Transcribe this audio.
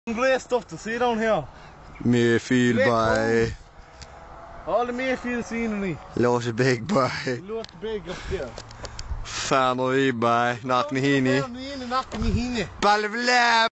Great stuff to see down here. Mayfield, boy. All the Mayfield scenery. Lots of big, boy. Look big up there. Family, boy. Knock me hini. Knock me hini. Balvlam!